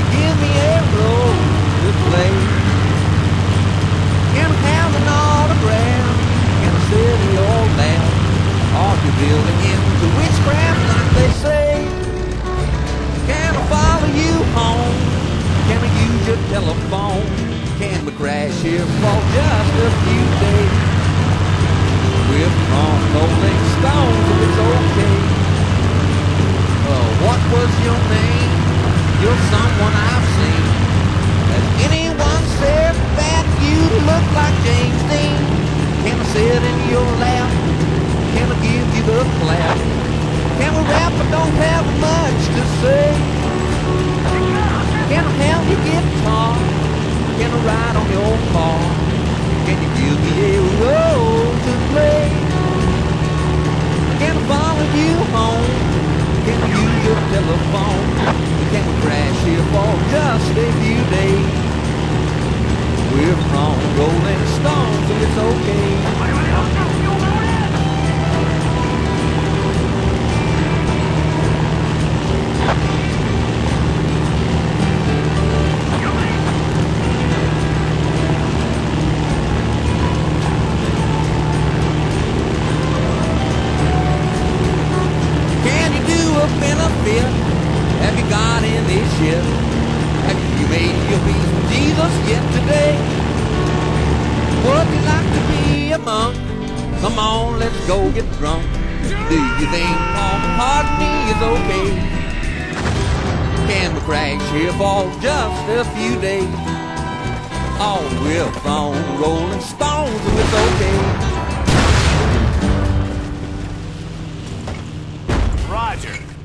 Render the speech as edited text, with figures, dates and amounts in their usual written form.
give me a role to play? Can I have an autograph? Can I sit in your lap? Are you building into witchcraft like they say? Can I follow you home? Can we use your telephone? Can we crash here for just a few days? We're from Rolling Stones, if it's okay. What was your name? You're someone I've seen. Has anyone said that you look like James Dean? Can I sit in your lap? Can I give you the clap? Can we rap but don't have much to say? Can I have your guitar? Can I ride on your car? Can you give me a role to play? Can I follow you home? Can we use your telephone? Can we crash here for just a few days? We're from Rolling Stones, so it's okay. Benefit have you got in this ship? Have you made your peace with Jesus yet today? Would you like to be a monk? Come on, let's go get drunk. Do you think Paul McCartney is okay? Can we crash here for just a few days? Oh, we're from Rolling Stones, so it's okay. Roger.